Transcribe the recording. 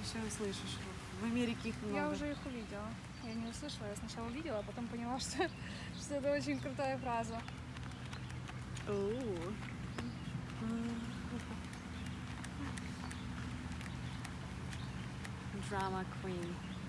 вообще услышишь. В Америке их много. Я уже их увидела. Я не услышала, я сначала увидела, а потом поняла, что это очень крутая фраза. Drama queen.